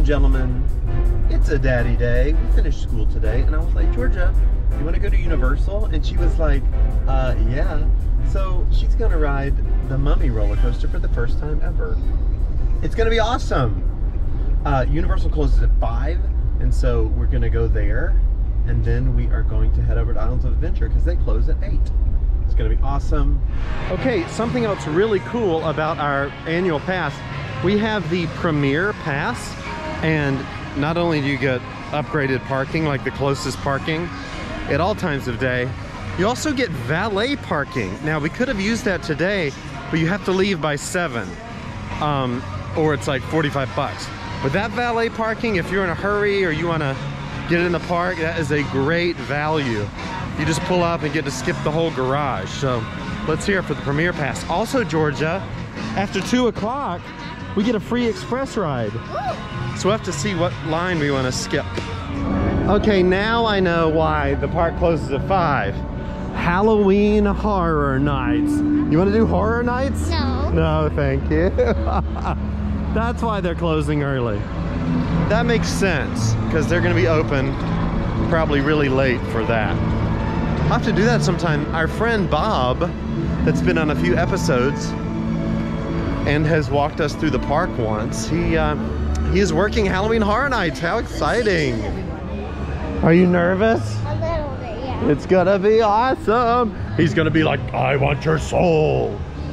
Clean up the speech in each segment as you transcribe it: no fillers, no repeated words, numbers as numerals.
gentlemen, it's a daddy day. We finished school today, and I was like, Georgia, you want to go to Universal? And she was like, yeah. So she's gonna ride the Mummy roller coaster for the first time ever. It's gonna be awesome. Universal closes at 5, and so we're gonna go there, and then we are going to head over to Islands of Adventure because they close at 8. It's gonna be awesome. Okay, something else really cool about our annual pass, we have the Premier Pass, and not only do you get upgraded parking, like the closest parking at all times of day, you also get valet parking. Now, we could have used that today, but you have to leave by 7, or it's like 45 bucks. But that valet parking, if you're in a hurry or you want to get in the park, that is a great value. You just pull up and get to skip the whole garage. So let's hear it for the Premier Pass. Also, Georgia, after 2 o'clock, we get a free express ride. So we'll have to see what line we want to skip. Okay, now I know why the park closes at 5. Halloween Horror Nights. You want to do Horror Nights? No. No, thank you. That's why they're closing early. That makes sense, because they're going to be open probably really late for that. I'll have to do that sometime. Our friend Bob, that's been on a few episodes and has walked us through the park once, he is working Halloween Horror Nights. How exciting. Are you nervous? A little bit, yeah. It's gonna be awesome. He's gonna be like, I want your soul.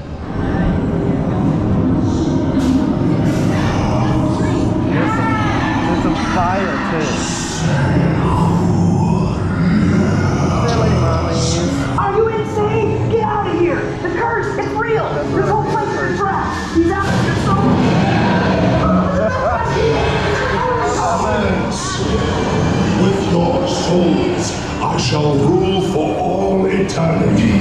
There's some fire too. Silly mummies. Are you insane? Get out of here! The curse, it's real! This whole place is a trap! He's out of your soul! With your souls, I shall rule for all eternity.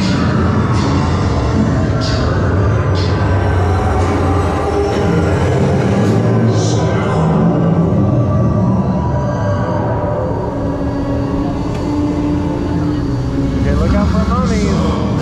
Okay, look out for mummies.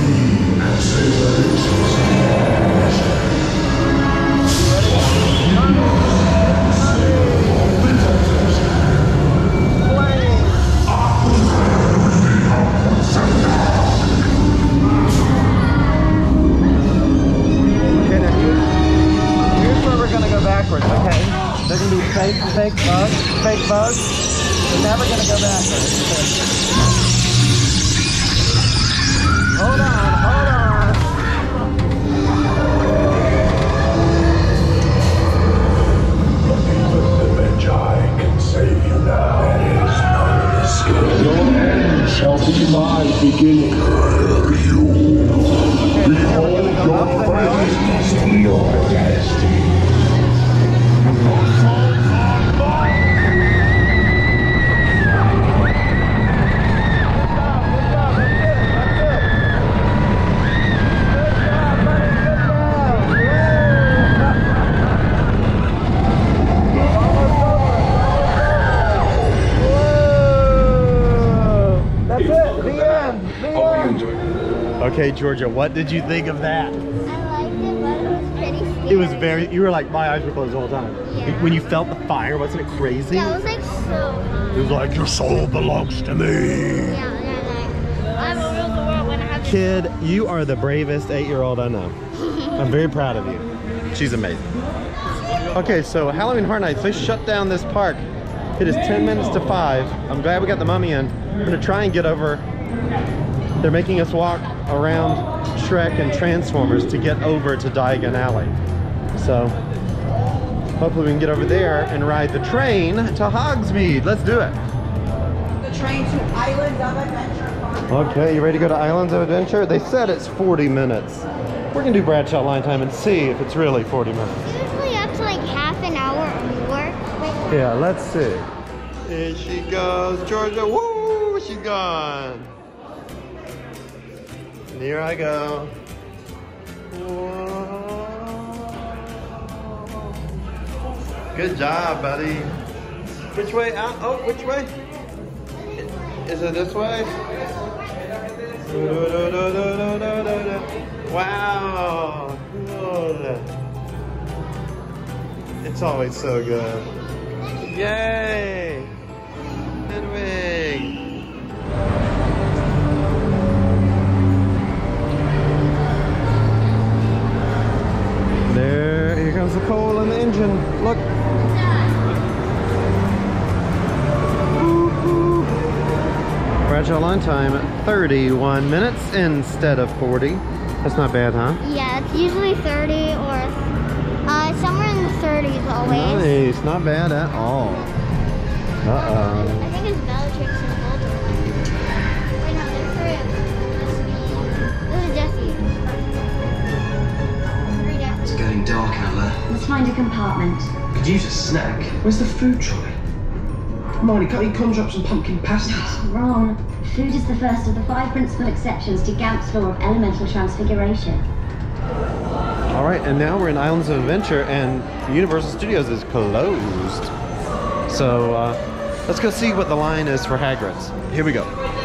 Fake bugs. We're never gonna go backwards. Hold on, hold on. The Magi can save you now. There is no escape. Your end shall be my beginning. Behold your friends to your destiny. Okay, Georgia, what did you think of that? I liked it, but it was pretty scary. It was very, you were like, my eyes were closed the whole time. Yeah. When you felt the fire, wasn't it crazy? Yeah, it was like so It was like, your soul belongs to me. Yeah, I will rule the world when I have Kid, you are the bravest 8-year-old I know. I'm very proud of you. She's amazing. Okay, so Halloween Horror Nights, they shut down this park. It is 10 minutes to 5. I'm glad we got the mummy in. We're gonna try and get over. They're making us walk around Shrek and Transformers to get over to Diagon Alley. So hopefully we can get over there and ride the train to Hogsmeade. Let's do it. The train to Islands of Adventure Park. Okay, you ready to go to Islands of Adventure? They said it's 40 minutes. We're gonna do Bradshaw Line Time and see if it's really 40 minutes. usually up to like half an hour or more. Yeah, let's see. Here she goes, Georgia. Woo, she's gone. And here I go. Whoa. Good job, buddy. Which way out? Oh, which way? Is it this way? Wow. It's always so good. Yay! Hedwig! There, here comes the coal in the engine. Look. We're at your line time at 31 minutes instead of 40. That's not bad, huh? Yeah, it's usually 30 or somewhere in the 30s always. Nice, not bad at all. Uh-oh. I think it's Bellatrix and Voldemort. Wait, no, there's 3 of them. This is Jessie. 3 Jessie. It's getting dark out there. Let's find a compartment. Could use a snack. Where's the food trolley? Marnie, can't you conjure up some pumpkin pasties? Wrong. Food is the first of the 5 principal exceptions to Gamp's law of elemental transfiguration. All right, and now we're in Islands of Adventure, and Universal Studios is closed. So let's go see what the line is for Hagrid's. Here we go.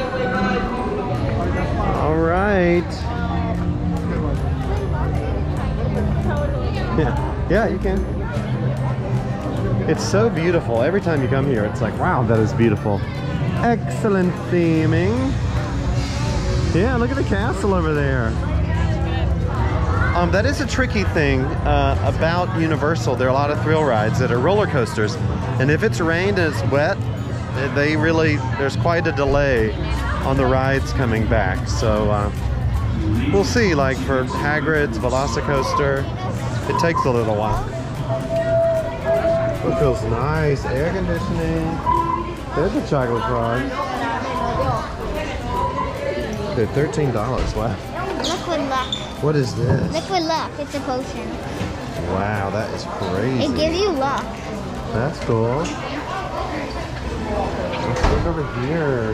All right. Yeah, you can. It's so beautiful. Every time you come here, it's like, wow, that is beautiful. Excellent theming. Yeah, look at the castle over there. That is a tricky thing about Universal. There are a lot of thrill rides that are roller coasters, and if it's rained and it's wet, there's quite a delay on the rides coming back. So we'll see. Like for Hagrid's Velocicoaster, it takes a little while. It feels nice. Air conditioning. There's a chocolate frog. Okay, $13. Wow. Liquid luck. What is this? Liquid luck. It's a potion. Wow, that is crazy. It gives you luck. That's cool. Let's look over here.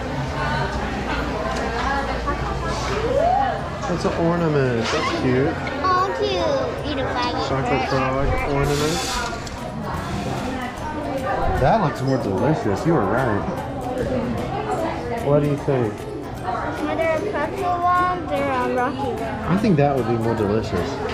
That's an ornament. That's cute. Oh, cute. Eat a flag. Chocolate frog ornament. That looks more delicious. You were right. What do you think? They're pretzel ones. They're Rocky ones. I think that would be more delicious.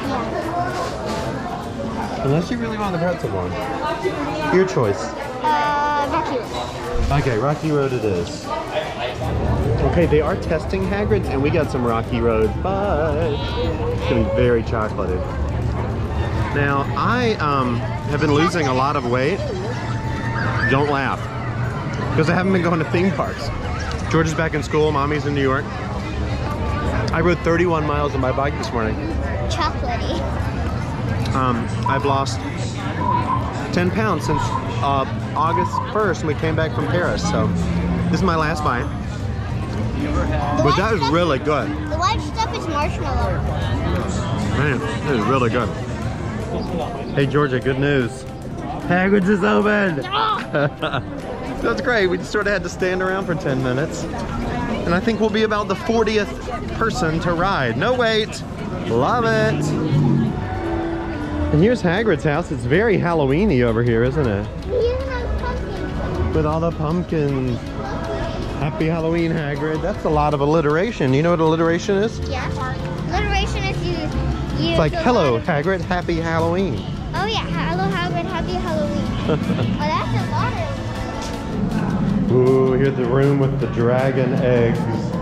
Yeah. Unless you really want the pretzel one. Your choice. Rocky Road. Okay, Rocky Road it is. Okay, they are testing Hagrid's, and we got some Rocky Road, but it's gonna be very chocolatey. Now, I have been losing a lot of weight. Don't laugh, because I haven't been going to theme parks. George is back in school, Mommy's in New York. I rode 31 miles on my bike this morning. Chocolatey. I've lost 10 pounds since August 1st when we came back from Paris, so this is my last bite. But that is really good. The white stuff is marshmallow. Man, this is really good. Hey Georgia, good news. Hagrid's is open! That's great. We just sort of had to stand around for 10 minutes. And I think we'll be about the 40th person to ride. No wait! Love it! And here's Hagrid's house. It's very Halloween-y over here, isn't it? With all the pumpkins. Happy Halloween, Hagrid. That's a lot of alliteration. You know what alliteration is? Yeah. Alliteration is you It's like, hello, Hagrid, happy Halloween. Oh yeah, hello Hagrid, happy Halloween. Oh, that's a lot of... Ooh, here's the room with the dragon eggs.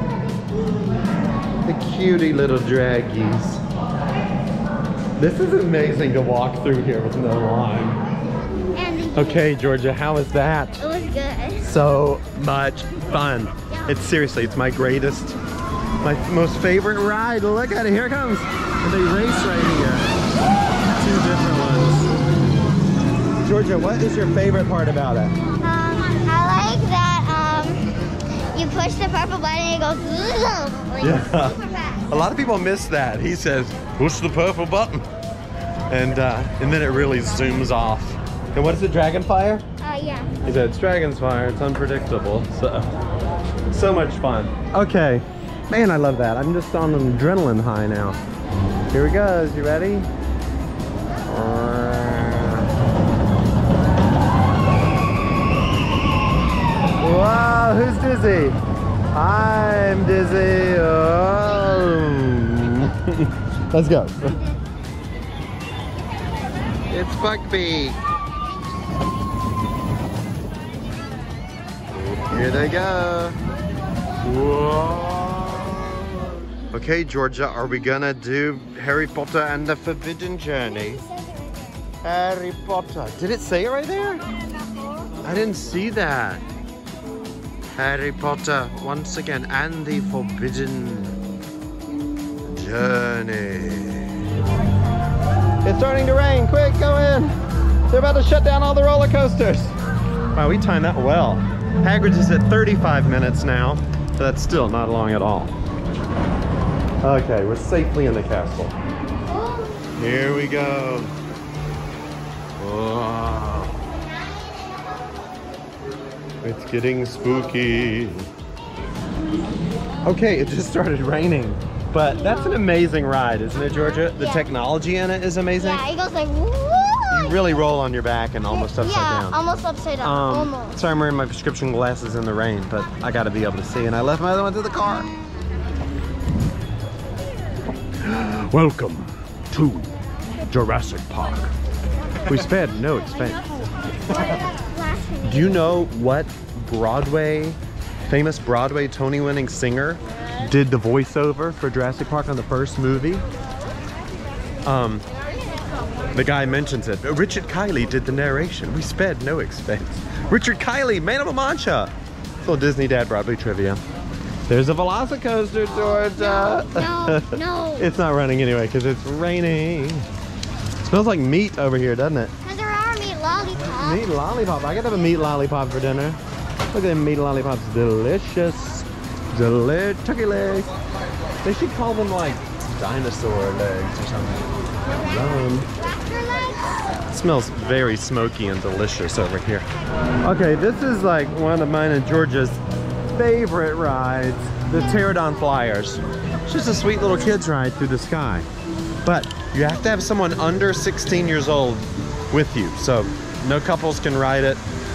The cutie little draggies. This is amazing to walk through here with no line. And Okay, Georgia, how is that? it was good. So much fun. It's seriously, it's my greatest, my most favorite ride. Look at it, here it comes. And they race right here. 2 different ones. Georgia, what is your favorite part about it? I like that you push the purple button and it goes like Yeah. super fast. A lot of people miss that. He says, push the purple button. And then it really zooms off. And what is it, Dragon Fire? Yeah. He said, it's Dragon's Fire, it's unpredictable. So much fun. Okay. Man, I love that. I'm just on an adrenaline high now. Here we go. You ready? Wow, who's dizzy? I'm dizzy. Oh. Let's go. It's Buckbeak. Here they go. Whoa. Okay, Georgia, are we gonna do Harry Potter and the Forbidden Journey? Harry Potter. Did it say it right there? I didn't see that. Harry Potter, once again, and the Forbidden Journey. It's starting to rain. Quick, go in. They're about to shut down all the roller coasters. Wow, we timed that well. Hagrid's is at 35 minutes now, but that's still not long at all. Okay, we're safely in the castle. Here we go. Whoa. It's getting spooky. Okay, it just started raining, but that's an amazing ride, isn't it, Georgia? The technology in it is amazing. Yeah, it goes like, woo! You really roll on your back and almost upside down. Yeah, almost upside down, almost. Sorry, I'm wearing my prescription glasses in the rain, but I gotta be able to see, and I left my other ones in the car. Welcome to Jurassic Park. We spared no expense. Do you know what famous Broadway Tony-winning singer did the voiceover for Jurassic Park on the first movie? The guy mentions it. Richard Kiley did the narration. We spared no expense. Richard Kiley, Man of La Mancha. Little Disney Dad Broadway trivia. There's a Velocicoaster, Georgia. No. It's not running anyway because it's raining. Smells like meat over here, doesn't it? And there are meat lollipops. Meat lollipop. I gotta have a meat lollipop for dinner. Look at them meat lollipops. Delicious. Turkey legs. They should call them like dinosaur legs or something. Raptor legs? It smells very smoky and delicious over here. Okay, this is like one of mine and Georgia's favorite rides, the Pterodon Flyers. It's just a sweet little kid's ride through the sky. But you have to have someone under 16 years old with you. So no couples can ride it.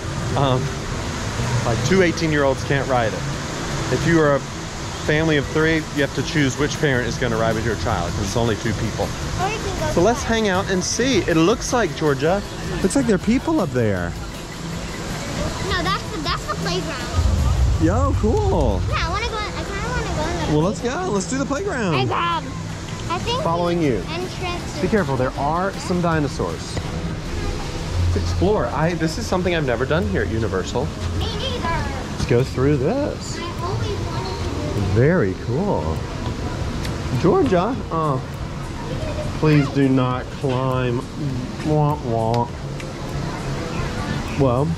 Like 2 18-year-olds can't ride it. If you are a family of 3, you have to choose which parent is going to ride with your child because it's only 2 people. Or you can go So let's hang out and see. It looks like, Georgia, looks like there are people up there. No, that's the playground. Yo, cool. Yeah, I wanna go. I kinda wanna go in the Well, let's go. Let's do the playground. playground. I think Following you. Entrance. Be careful, there are some dinosaurs. Let's explore. This is something I've never done here at Universal. Me neither. Let's go through this. I always wanted to do. Very cool. Georgia, please do not climb. Wah, wah. Well,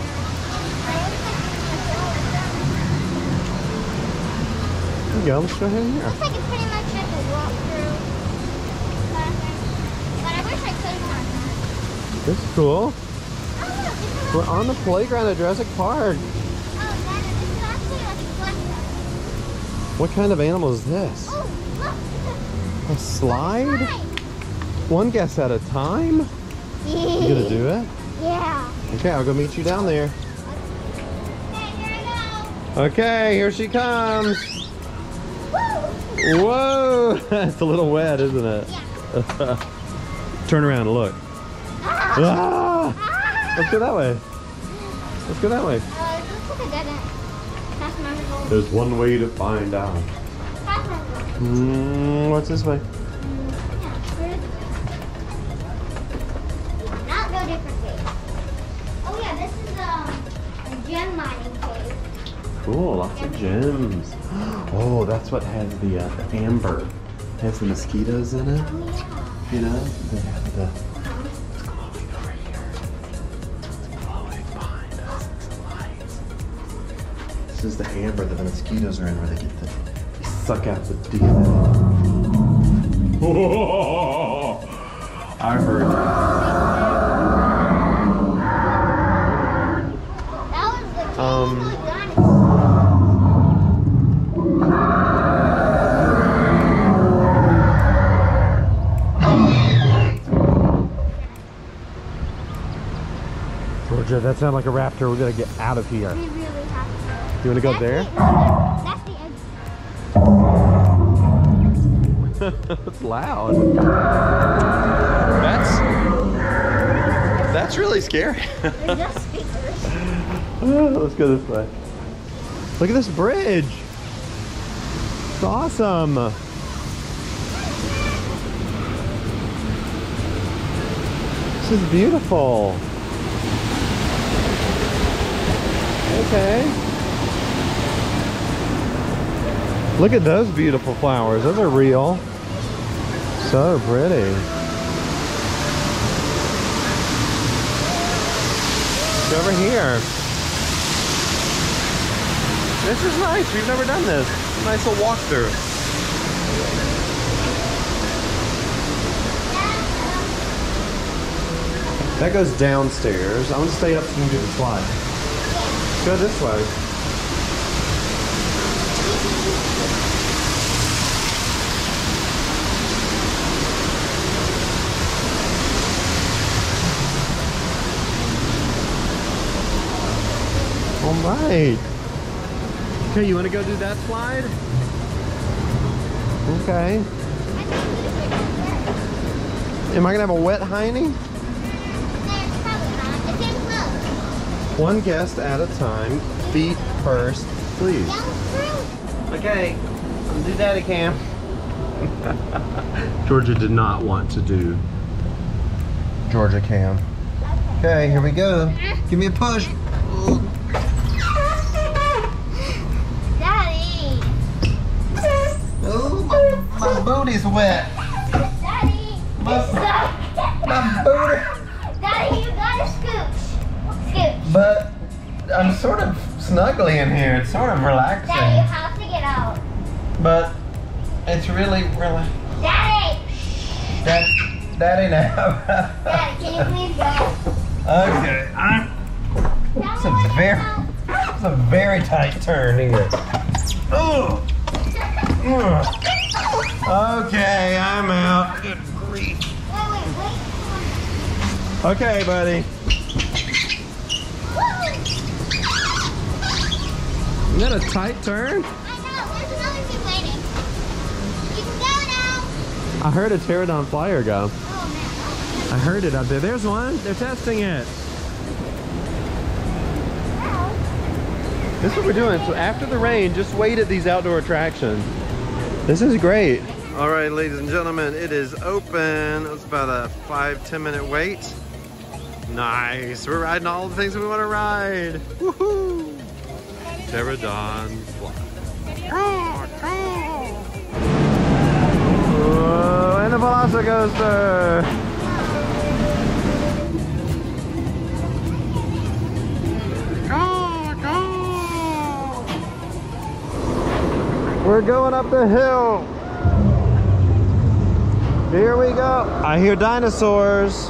here you go. Let's go ahead here. Looks like it's pretty much like a walkthrough. But I wish I could have done This is cool. that. We're on the playground at Jurassic Park. Oh, that is actually like a flashlight. What kind of animal is this? Oh, look. A slide? Right. One guess at a time? You gonna do it? Yeah. Okay, I'll go meet you down there. Okay, here I go. Okay, here she comes. Woo! Whoa! It's a little wet, isn't it? Yeah. Turn around and look. Ah! Ah! Ah! Let's go that way. Let's go that way. It looks like a dead end. That's my result. There's one way to find out. That's my result. What's this way? Yeah, where is it? Not no different cave. Oh yeah, this is a gem mining cave. Cool, lots of gems. Oh, that's what has the amber. It has the mosquitoes in it. Oh yeah. You know? They have the... It's glowing over here. It's glowing behind us. It's the lights. This is the amber that the mosquitoes are in where they get the... They suck out the DNA. I heard That was the cave Um, Georgia, that sounds like a raptor. We're gonna get out of here. We really have to. You wanna go there? That's the exit. It's loud. That's really scary. They're just speakers. Let's go this way. Look at this bridge. It's awesome. This is beautiful. Okay. Look at those beautiful flowers. Those are real. So pretty. Go over here. This is nice. We've never done this. Nice little walkthrough. That goes downstairs. I'm gonna stay up so you can do the slide. Go this way. All right. Okay, you want to go do that slide? Okay. Am I gonna have a wet hiney? One guest at a time. Feet first, please. Okay, I'll do daddy cam. Georgia did not want to do Georgia cam. Okay, here we go. Give me a push. Daddy. Oh, my booty's wet. Daddy. My booty. Daddy, you gotta scooch. Scooch. But I'm sort of snuggly in here. It's sort of relaxing. Daddy, you have to get out. But it's really. Daddy. Daddy now. Daddy, can you please go? Okay. It's a very tight turn here. Oh. Okay, I'm out. Good grief. Wait. Okay, buddy. Isn't that a tight turn? I know. There's another kid waiting. You can go now. I heard a pterodon flyer go. Oh, man. I heard it up there. There's one. They're testing it. This is what we're doing. So after the rain, just wait at these outdoor attractions. This is great. All right, ladies and gentlemen, it is open. It's about a 5-10 minute wait. Nice. We're riding all the things we want to ride. Woohoo! Pterodon fly. Whoa, and the Velocicoaster. We're going up the hill. Here we go. I hear dinosaurs.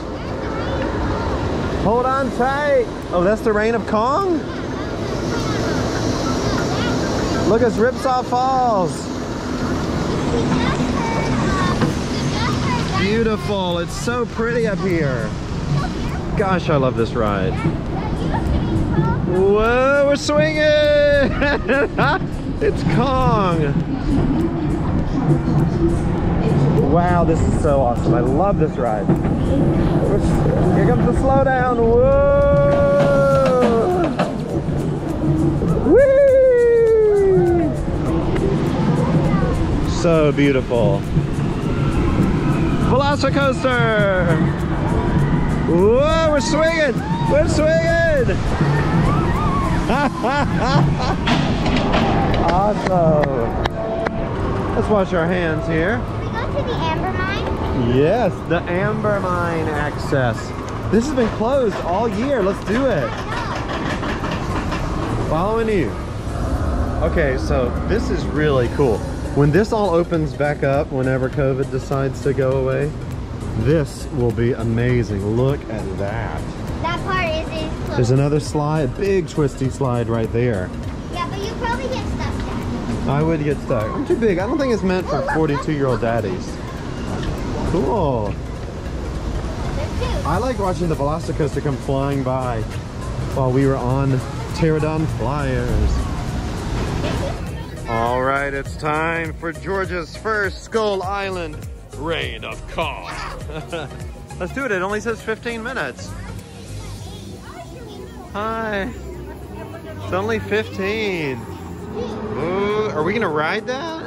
Hold on tight. Oh, that's the Reign of Kong? Look, it's Ripsaw Falls. Beautiful. It's so pretty up here. Gosh, I love this ride. Whoa, we're swinging. It's Kong. Wow, this is so awesome. I love this ride. Here comes the slowdown. Whoa! Whee! So beautiful. Velocicoaster. Whoa, we're swinging. We're swinging. Awesome. Let's wash our hands here. Can we go to the Amber Mine? Yes, the Amber Mine access. This has been closed all year. Let's do it. Following you. Okay, so this is really cool. When this all opens back up, whenever COVID decides to go away, this will be amazing. Look at that. That part is closed. There's another slide, big twisty slide right there. Yeah, but you probably get stuck there. I would get stuck. I'm too big. I don't think it's meant for 42-year-old daddies. Cool. There's two. I like watching the Velocicoaster come flying by while we were on Pterodon Flyers. All right, it's time for Georgia's first Skull Island Reign of Kong. Let's do it. It only says 15 minutes. Hi. It's only 15. Ooh, are we gonna ride that?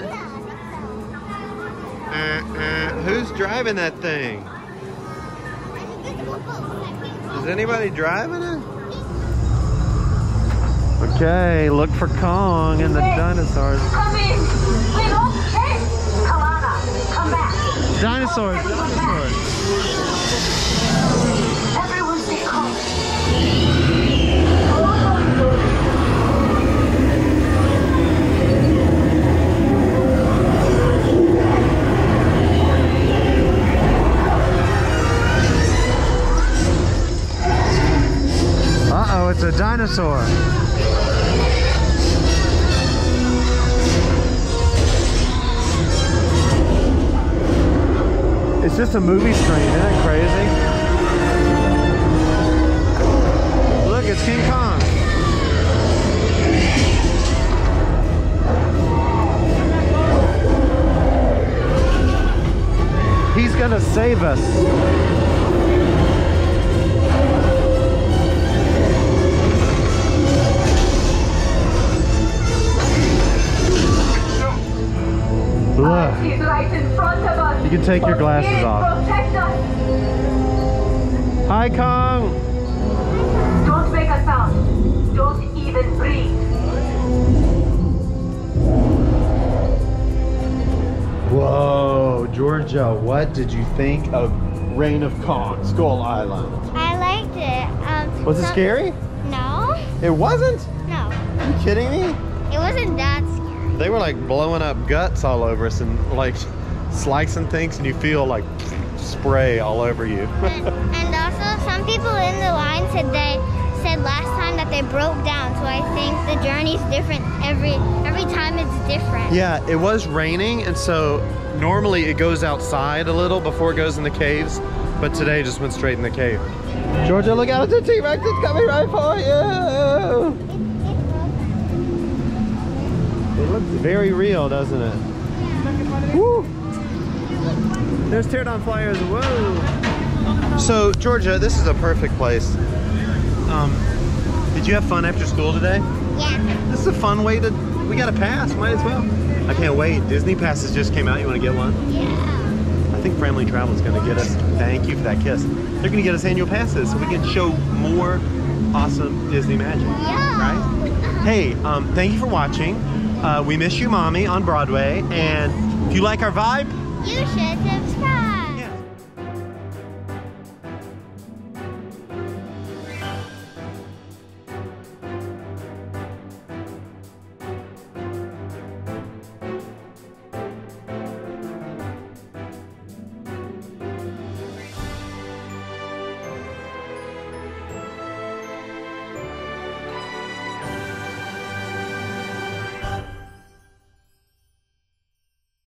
Who's driving that thing? Is anybody driving it? Okay, look for Kong and the dinosaurs. Come in! Wait, oh, hey! Kalana, come back! Dinosaurs, dinosaurs. Everyone stay calm. Uh-oh, it's a dinosaur. It's just a movie screen, isn't it crazy? Look, it's King Kong. He's gonna save us. Look. He's right in front of us. You can take your glasses off. Protect us. Hi, Kong. Don't make a sound. Don't even breathe. Whoa, Georgia, what did you think of Reign of Kong, Skull Island? I liked it. Was it scary? No. It wasn't? No. Are you kidding me? It wasn't that scary. They were like blowing up guts all over us and like slicing things, and you feel like spray all over you. And also, some people in the line said last time that they broke down. So I think the journey's different every time. It's different. Yeah, it was raining, and so normally it goes outside a little before it goes in the caves, but today just went straight in the cave. Georgia, look out, it's a T-Rex, it's coming right for you! It looks very real, doesn't it? Woo! There's teardown flyers, whoa! So, Georgia, this is a perfect place. Did you have fun after school today? Yeah. This is a fun way to, we got a pass, might as well. I can't wait. Disney passes just came out. You want to get one? Yeah. I think Family Travel is going to get us, thank you for that kiss. They're going to get us annual passes so we can show more awesome Disney magic. Yeah. Right? Hey, thank you for watching. We Miss You Mommy on Broadway. And if you like our vibe, You should subscribe.